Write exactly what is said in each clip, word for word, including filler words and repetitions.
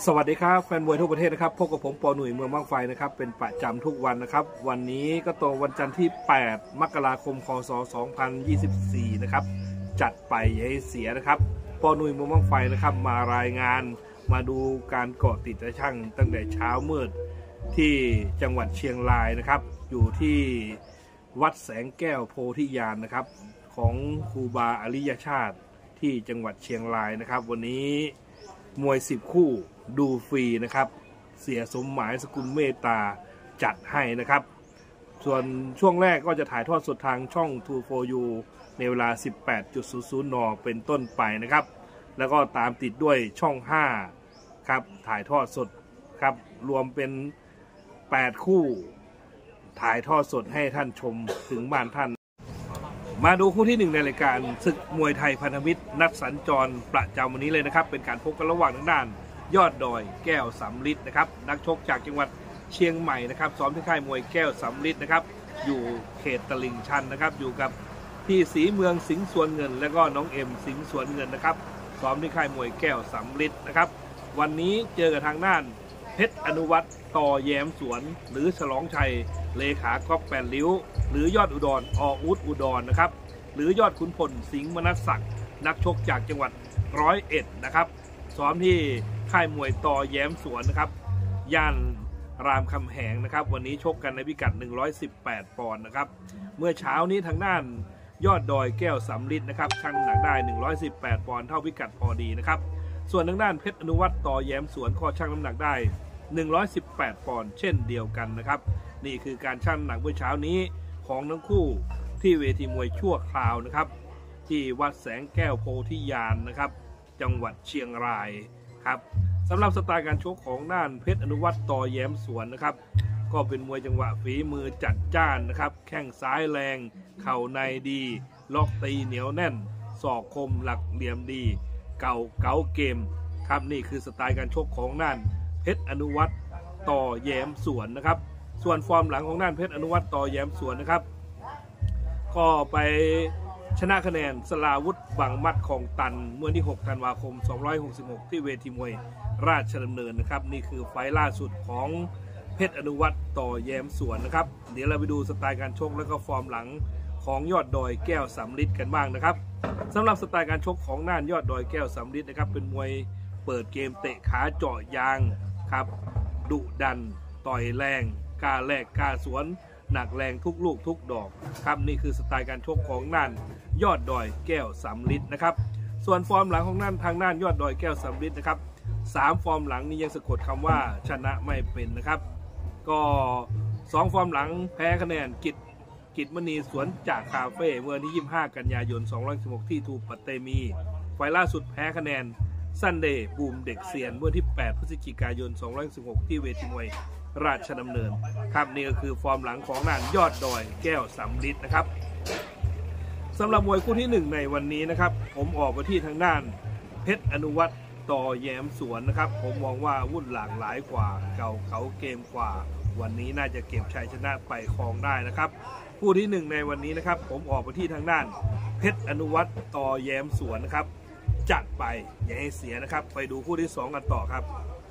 สวัสดีครับแฟนมวยทั่วประเทศนะครับพบกับผมปอหนุ่ยเมืองบางไฟนะครับเป็นประจำทุกวันนะครับวันนี้ก็ตรงวันจันทร์ที่แปดมกราคมคศสองพันยี่สิบสี่นะครับจัดไปอย่าให้เสียนะครับปอหนุ่ยเมืองบางไฟนะครับมารายงานมาดูการเกาะติดช่างตั้งแต่เช้ามืดที่จังหวัดเชียงรายนะครับอยู่ที่วัดแสงแก้วโพธิญาณนะครับของครูบาอริยชาติที่จังหวัดเชียงรายนะครับวันนี้มวยสิบคู่ดูฟรีนะครับเสียสมหมายสกุลเมตตาจัดให้นะครับส่วนช่วงแรกก็จะถ่ายทอดสดทางช่อง ทู โฟร์ ยู ในเวลา สิบแปดศูนย์ นเป็นต้นไปนะครับแล้วก็ตามติดด้วยช่องห้าครับถ่ายทอดสดครับรวมเป็นแปดคู่ถ่ายทอดสดให้ท่านชมถึงบ้านท่านมาดูคู่ที่หนึ่งในรายการศึกมวยไทยพันธมิตรนัดสัญจรประจำวันนี้เลยนะครับเป็นการพบกันระหว่างทางด้านยอดดอยแก้วสำลิดนะครับนักชกจากจังหวัดเชียงใหม่นะครับซ้อมที่ค่ายมวยแก้วสำลิดนะครับอยู่เขตตลิ่งชันนะครับอยู่กับพี่ศรีเมืองสิงห์สวนเงินและก็น้องเอ็มสิงห์สวนเงินนะครับซ้อมที่ค่ายมวยแก้วสำลิดนะครับวันนี้เจอกับทางด้านเพชรอนุวัฒน์ต่อแย้มสวนหรือฉลองชัยเลขาก๊อฟแปดริ้วหรือยอดอุดรออุดอุดรนะครับหรือยอดขุนพลสิงห์มนัสศักดิ์นักชกจากจังหวัดร้อยเอ็ดนะครับซ้อมที่ค่ายมวยต่อแย้มสวนนะครับย่านรามคำแหงนะครับวันนี้ชกกันในพิกัดหนึ่งร้อยสิบแปดปอนด์นะครับเมื่อเช้านี้ทางด้านยอดดอยแก้วสำลิดนะครับชั่งน้ำหนักได้หนึ่งร้อยสิบแปดปอนด์เท่าพิกัดพอดีนะครับส่วนทางด้านเพชรอนุวัฒน์ต่อแย้มสวนก็ชั่งน้ำหนักได้หนึ่งร้อยสิบแปดปอนด์เช่นเดียวกันนะครับนี่คือการชั่งน้ำหนักเมื่อเช้านี้ของทั้งคู่ที่เวทีมวยชั่วคราวนะครับที่วัดแสงแก้วโพธิญาณนะครับจังหวัดเชียงรายครับสำหรับสไตล์การชกของด้านเพชรอนุวัฒน์ต่อแย้มสวนนะครับก็เป็นมวยจังหวะฝีมือจัดจ้านนะครับแข้งซ้ายแรงเข่าในดีล็อกตีเหนียวแน่นศอกคมหลักเหลี่ยมดีเก่าเก๋าเกมครับนี่คือสไตล์การชกของด้านเพชรอนุวัฒน์ต่อแย้มสวนนะครับส่วนฟอร์มหลังของด้านเพชรอนุวัฒน์ต่อแย้มสวนนะครับก็ไปชนะคะแนนสลาวุธบังมัดของตันเมื่อที่หกธันวาคมสองร้อยหกสิบหกที่เวทีมวยราชดำเนินนะครับนี่คือไฟล์ล่าสุดของเพชรอนุวัฒน์ต่อแย้มสวนนะครับเดี๋ยวเราไปดูสไตล์การชกและก็ฟอร์มหลังของยอดดอยแก้วสำลิดกันบ้างนะครับสำหรับสไตล์การชกของน่านยอดดอยแก้วสำลิดนะครับเป็นมวยเปิดเกมเตะขาเจาะยางครับดุดันต่อยแรงกล้าแลกกล้าสวนหนักแรงทุกลูกทุกดอกครับนี่คือสไตล์การชกของน่านยอดดอยแก้วสำลิดนะครับส่วนฟอร์มหลังของน่านทางน่านยอดดอยแก้วสำลิดนะครับสามฟอร์มหลังนี้ยังสะกดคำว่าชนะไม่เป็นนะครับก็สองฟอร์มหลังแพ้คะแนนกิจกิจมณีสวนจากคาเฟ่เมื่อที่ยี่สิบห้ากันยายนสองพันสิบหกที่ทูปัตเตมีไฟล่าสุดแพ้คะแนนซันเดย์บูมเด็กเซียนเมื่อที่แปดพฤศจิกายนสองพันสิบหกที่เวทีมวยราชดำเนินครับนี่ก็คือฟอร์มหลังของน่านยอดดอยแก้วสำลิดนะครับสำหรับมวยคู่ที่หนึ่งในวันนี้นะครับผมออกไปที่ทางด้านเพชรอนุวัฒน์ต่อแย้มสวนนะครับผมมองว่าวุ่นหลากหลายกว่าเก่าเขาเกมกว่าวันนี้น่าจะเก็บชัยชนะไปครองได้นะครับคู่ที่หนึ่งในวันนี้นะครับผมออกไปที่ทางด้านเพชรอนุวัฒน์ต่อแย้มสวนนะครับจัดไปอย่าให้เสียนะครับไปดูคู่ที่สองกันต่อครับ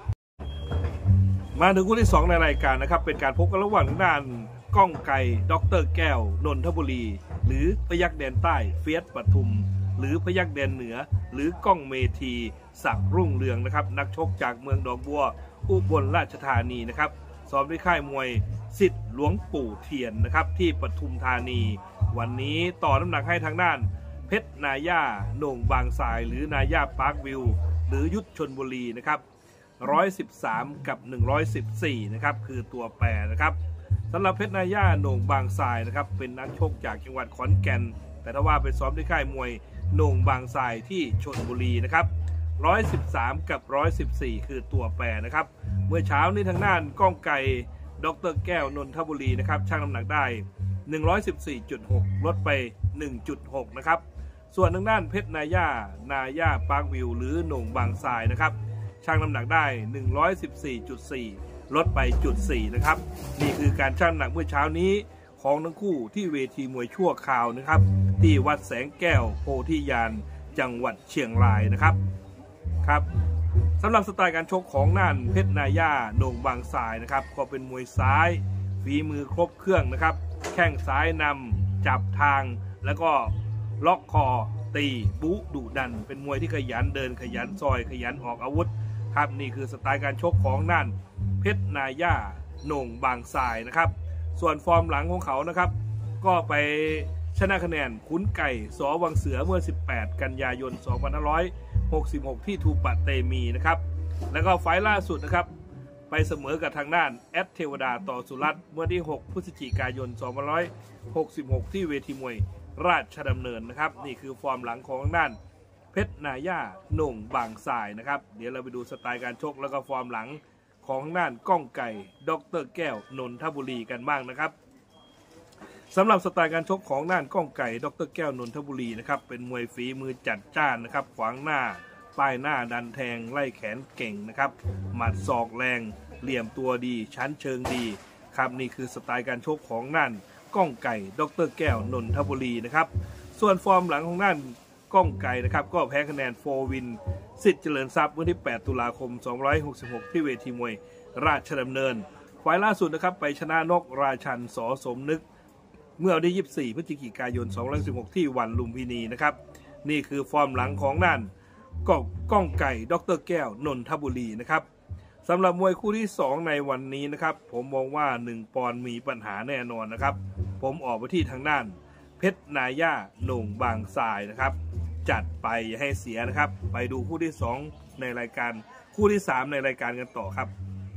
มาถึงคู่ที่สองในรายการนะครับเป็นการพบกันระหว่างทางด้านก้องไก่ดร.แก้วนนทบุรีหรือพยัคฆ์แดนใต้เฟียสปทุมหรือพยัคฆ์แดนเหนือหรือก้องเมธีศักดิ์รุ่งเรืองนะครับนักชกจากเมืองดอกบัวอุบลราชธานีนะครับซ้อมที่ค่ายมวยสิทธิ์หลวงปู่เทียนนะครับที่ปทุมธานีวันนี้ต่อน้ำหนักให้ทางด้านเพชรนาย่าโหน่งบางทรายหรือนาย่าปาร์ควิวหรือยุทธชลบุรีนะครับหนึ่งร้อยสิบสามกับหนึ่งร้อยสิบสี่นะครับคือตัวแปรนะครับสำหรับเพชรนาย่าโหน่งบางทรายนะครับเป็นนักชกจากจังหวัดขอนแก่นแต่ถ้าว่าไปซ้อมที่ค่ายมวยโหน่งบางทรายที่ชลบุรีนะครับหนึ่งร้อยสิบสามกับหนึ่งร้อยสิบสี่คือตัวแปรนะครับเมื่อเช้านี้ทางด้านก้องไก่ดร.แก้วนนทบุรีนะครับชั่งน้ำหนักได้ หนึ่งร้อยสิบสี่จุดหก ลดไป หนึ่งจุดหก นะครับส่วนทางด้านเพชรนาย่านาย่าปาร์ควิวหรือโหน่งบางทรายนะครับชั่งน้ำหนักได้ หนึ่งร้อยสิบสี่จุดสี่ ลดไป จุดสี่ นะครับนี่คือการชั่งน้ำหนักเมื่อเช้านี้ของทั้งคู่ที่เวทีมวยชั่วคราวนะครับที่วัดแสงแก้วโพธิญาณจังหวัดเชียงรายนะครับครับสำหรับสไตล์การชกของน่านเพชรนาย่าโหน่งบางสายนะครับก็เป็นมวยซ้ายฝีมือครบเครื่องนะครับแข้งซ้ายนำจับทางแล้วก็ล็อกคอตีบุดุดันเป็นมวยที่ขยันเดินขยันซอยขยันออกอาวุธครับนี่คือสไตล์การชกของน่านเพชรนาย่าโหน่งบางสายนะครับส่วนฟอร์มหลังของเขานะครับก็ไปชนะคะแนนขุนไก่สอวังเสือเมื่อสิบแปดกันยายนสองพันห้าร้อยหกสิบหกที่ทูปะเตมีนะครับแล้วก็ไฟล์ล่าสุดนะครับไปเสมอกับทางด้านแอดเทวดาต่อสุรัตน์เมื่อที่หกพฤศจิกายนสองพันห้าร้อยหกสิบหกที่เวทีมวยราชดำเนินนะครับนี่คือฟอร์มหลังของทางด้านเพชรนาย่าโหน่งบางสายนะครับเดี๋ยวเราไปดูสไตล์การชกแล้วก็ฟอร์มหลังของทางด้านก้องไก่ดร.แก้วนนทบุรีกันบ้างนะครับสำหรับสไตล์การชกของน่านก้องไก่ดร.แก้วนนทบุรีนะครับเป็นมวยฝีมือจัดจ้านนะครับขวางหน้าป้ายหน้าดันแทงไล่แขนเก่งนะครับหมัดศอกแรงเหลี่ยมตัวดีชั้นเชิงดีครับนี่คือสไตล์การชกของน่านก้องไก่ดร.แก้วนนทบุรีนะครับส่วนฟอร์มหลังของน่านก้องไก่นะครับก็แพ้คะแนนโฟวินสิทธิ์เจริญทรัพย์เมื่อที่แปดตุลาคมสองพันห้าร้อยหกสิบหกที่เวทีมวยราชดำเนินไฟล์ล่าสุดนะครับไปชนะนกราชันสอสมนึกเมื่อวันที่ยี่สิบสี่พฤศจิกายนสองพันห้าร้อยสิบหกที่วันลุมพินีนะครับนี่คือฟอร์มหลังของน่านก้องไก่ดร.แก้วนนทบุรีนะครับสำหรับมวยคู่ที่สองในวันนี้นะครับผมมองว่าหนึ่งปอนด์มีปัญหาแน่นอนนะครับผมออกไปที่ทางด้านเพชรนาย่าโหน่งบางสายนะครับจัดไปอย่าให้เสียนะครับไปดูคู่ที่สองในรายการคู่ที่สามในรายการกันต่อครับ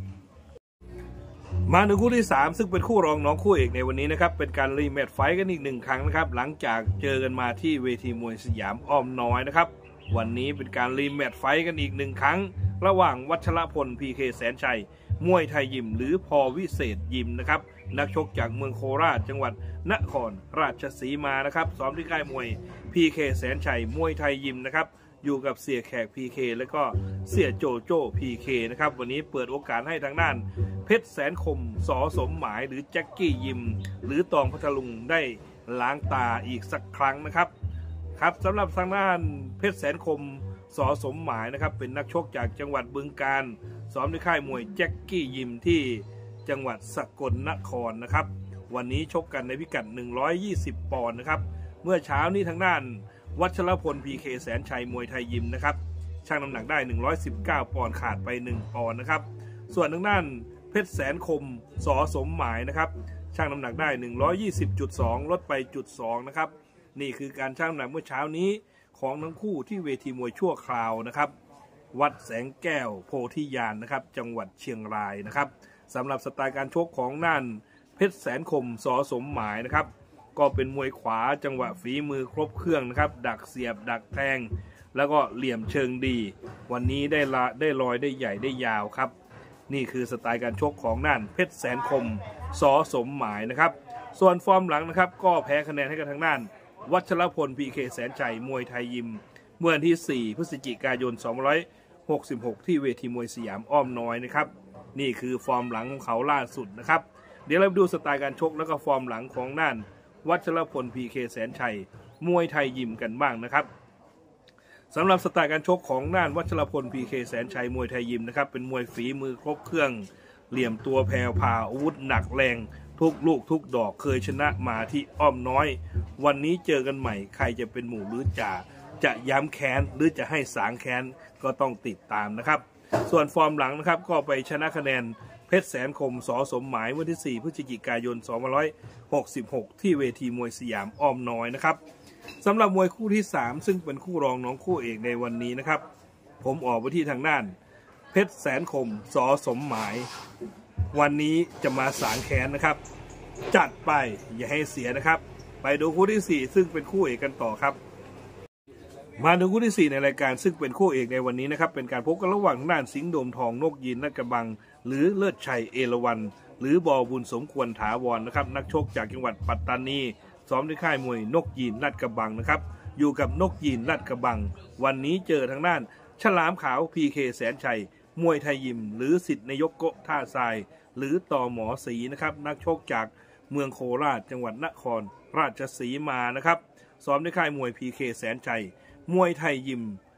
มาถึงคู่ที่สามซึ่งเป็นคู่รองน้องคู่เอกในวันนี้นะครับเป็นการรีแมตช์ไฟท์กันอีกหนึ่งครั้งนะครับหลังจากเจอกันมาที่เวทีมวยสยามอ้อมน้อยนะครับวันนี้เป็นการรีแมตช์ไฟท์กันอีกหนึ่งครั้งระหว่างวัชรพล พี เค แสนชัยมวยไทยยิมหรือพอวิเศษยิมนะครับนักชกจากเมืองโคราชจังหวัดนครราชสีมานะครับซ้อมที่ค่ายมวย พี เค แสนชัยมวยไทยยิมนะครับอยู่กับเสียแขก พี เค แล้วก็เสียโจโจ้ พี เค นะครับวันนี้เปิดโอกาสให้ทางด้านเพชรแสนคมสอสมหมายหรือแจ็คกี้ยิมหรือตองพัทลุงได้ล้างตาอีกสักครั้งนะครับครับสำหรับทางด้านเพชรแสนคมสอสมหมายนะครับเป็นนักชกจากจังหวัดบึงกาฬซ้อมที่ค่ายมวยแจ็คกี้ยิมที่จังหวัดสกลนครนะครับวันนี้ชกกันในพิกัดหนึ่งร้อยยี่สิบปอนด์นะครับเมื่อเช้านี้ทางด้านวัชรพล พี เค แสนชัยมวยไทยยิมนะครับชั่งน้ำหนักได้หนึ่งร้อยสิบเก้าปอนด์ขาดไปหนึ่งปอนด์นะครับส่วนทางด้านเพชรแสนคมสอสมหมายนะครับชั่งน้ำหนักได้ หนึ่งร้อยยี่สิบจุดสอง ลดไป จุดสอง นะครับนี่คือการชั่งน้ำหนักเมื่อเช้านี้ของทั้งคู่ที่เวทีมวยชั่วคราวนะครับวัดแสงแก้วโพธิญาณนะครับจังหวัดเชียงรายนะครับสำหรับสไตล์การชกของน่านเพชรแสนคมสอสมหมายนะครับก็เป็นมวยขวาจังหวะฝีมือครบเครื่องนะครับดักเสียบดักแทงแล้วก็เหลี่ยมเชิงดีวันนี้ได้ละได้ลอยได้ใหญ่ได้ยาวครับนี่คือสไตล์การชกของน่านเพชรแสนคมสอสมหมายนะครับส่วนฟอร์มหลังนะครับก็แพ้คะแนนให้กับทางด้านวัชรพล พี เค แสนชัยมวยไทยยิมเมื่อวันที่สี่พฤศจิกายนสองพันห้าร้อยหกสิบหกที่เวทีมวยสยามอ้อมน้อยนะครับนี่คือฟอร์มหลังของเขาล่าสุดนะครับเดี๋ยวเราไปดูสไตล์การชกแล้วก็ฟอร์มหลังของน่านวัชรพล พี เค แสนชัยมวยไทยยิมกันบ้างนะครับสำหรับสไตล์การชกของน่านวัชรพล พี เค แสนชัยมวยไทยยิมนะครับเป็นมวยฝีมือครบเครื่องเหลี่ยมตัวแผ่วพาอาวุธหนักแรงทุกลูกทุกดอกเคยชนะมาที่อ้อมน้อยวันนี้เจอกันใหม่ใครจะเป็นหมู่หรือจ่าจะย้ำแค้นหรือจะให้สางแค้นก็ต้องติดตามนะครับส่วนฟอร์มหลังนะครับก็ไปชนะคะแนนเพชรแสนคมสอสมหมายวันที่สี่พฤศจิกายนสองพันห้าร้อยหกสิบหกที่เวทีมวยสยามอ้อมน้อยนะครับสำหรับมวยคู่ที่สามซึ่งเป็นคู่รองน้องคู่เอกในวันนี้นะครับผมออกไปที่ทางด้านเพชรแสนคมสอสมหมายวันนี้จะมาสางแค้นนะครับจัดไปอย่าให้เสียนะครับไปดูคู่ที่สี่ซึ่งเป็นคู่เอกกันต่อครับมาดูคู่ที่สี่ในรายการซึ่งเป็นคู่เอกในวันนี้นะครับเป็นการพบกันระหว่างด้านสิงห์โดมทองนกยีนลาดกระบังหรือเลิศชัยเอราวัณหรือบอบุญสมควรถาวรนะครับนักชกจากจังหวัดปัตตานีซ้อมที่ค่ายมวยนกยีนลาดกระบังนะครับอยู่กับนกยีนลาดกระบังวันนี้เจอทางด้านฉลามขาว พี เค แสนชัยมวยไทยยิมหรือสิทธิ์นายกโกท่าทรายหรือต่อหมอศรีนะครับนักชกจากเมืองโคราชจังหวัดนครราชสีมานะครับซ้อมที่ค่ายมวย พี เค แสนชัยมวยไทยยิม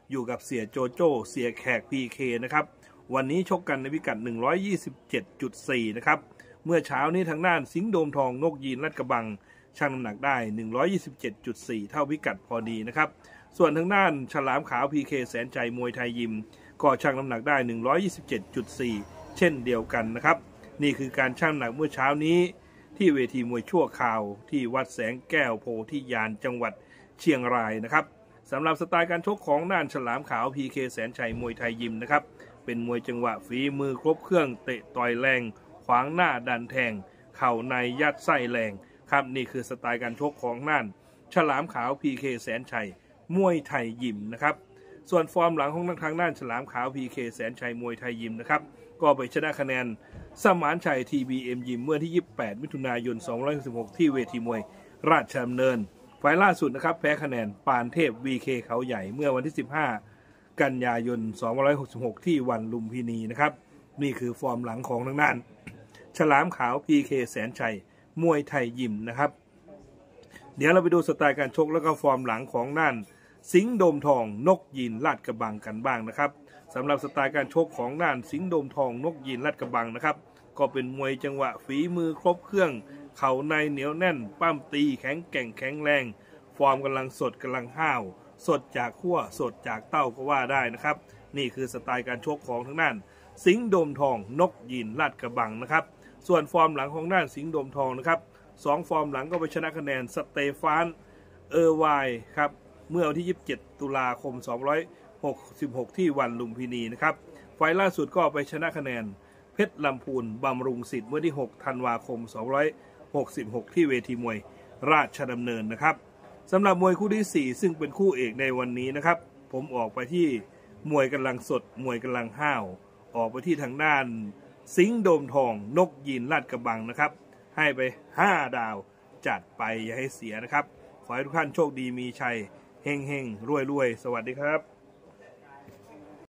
อยู่กับเสียโจโจ้เสียแขก พี เค นะครับวันนี้ชกกันในพิกัด หนึ่งร้อยยี่สิบเจ็ดจุดสี่ นะครับเมื่อเช้านี้ทางด้านสิงห์โดมทองนกยีนลาดกระบังชั่งน้ำหนักได้ หนึ่งร้อยยี่สิบเจ็ดจุดสี่ เท่าพิกัดพอดีนะครับส่วนทางด้านฉลามขาว พี เค แสนใจมวยไทยยิมก็ชั่งน้ำหนักได้ หนึ่งร้อยยี่สิบเจ็ดจุดสี่ เช่นเดียวกันนะครับนี่คือการชั่งน้ำหนักเมื่อเช้านี้ที่เวทีมวยชั่วคราวที่วัดแสงแก้วโพธิญาณจังหวัดเชียงรายนะครับสำหรับสไตล์การชกของน่านฉลามขาว พี เค แสนชัยมวยไทยยิมนะครับเป็นมวยจังหวะฝีมือครบเครื่องเตะต่อยแรงขวางหน้าดันแทงเข่าในยัดไส้แรงครับนี่คือสไตล์การชกของน่านฉลามขาว พี เค แสนชัยมวยไทยยิมนะครับส่วนฟอร์มหลังของทางด้านฉลามขาว พี เค แสนชัยมวยไทยยิมนะครับก็ไปชนะคะแนนสมานชัย ที บี เอ็ม ยิมเมื่อที่ยี่สิบแปดมิถุนายนสองพันห้าร้อยหกสิบหกที่เวทีมวยราชดำเนินไฟล์ล่าสุดนะครับแพ้คะแนนปานเทพ วี เค เขาใหญ่เมื่อวันที่สิบห้ากันยายนสองพันห้าร้อยหกสิบหกที่วันลุมพินีนะครับนี่คือฟอร์มหลังของทางด้านฉลามขาว พี เค แสนชัยมวยไทยยิมนะครับเดี๋ยวเราไปดูสไตล์การชกแล้วก็ฟอร์มหลังของน่านสิงห์โดมทองนกยีนลาดกระบังกันบ้างนะครับสำหรับสไตล์การชกของน่านสิงห์โดมทองนกยีนลาดกระบังนะครับก็เป็นมวยจังหวะฝีมือครบเครื่องเข่าในเหนียวแน่นปั้มตีแข็งแกร่งแข็งแรงฟอร์มกำลังสดกำลังห้าวสดจากขั้วสดจากเต้าก็ว่าได้นะครับนี่คือสไตล์การชกของทางด้านสิงห์โดมทองนกยีนลาดกระบังนะครับส่วนฟอร์มหลังของด้านสิงห์โดมทองนะครับสองฟอร์มหลังก็ไปชนะคะแนนสเตฟานเออร์ไวครับเมื่อวันที่ยี่สิบเจ็ดตุลาคมสองพันห้าร้อยหกสิบหกที่วันลุมพินีนะครับไฟล์ล่าสุดก็ไปชนะคะแนนเพชรลำพูนบำรุงสิทธิ์เมื่อที่หกธันวาคมสองพันห้าร้อยหกสิบหกที่เวทีมวยราชดำเนินนะครับสำหรับมวยคู่ที่สี่ซึ่งเป็นคู่เอกในวันนี้นะครับผมออกไปที่มวยกำลังสดมวยกำลังห้าวออกไปที่ทางด้านสิงห์โดมทองนกยีนลาดกระบังนะครับให้ไปห้าดาวจัดไปอย่าให้เสียนะครับขอให้ทุกท่านโชคดีมีชัยเฮงเฮงรวยรวยสวัสดีครับ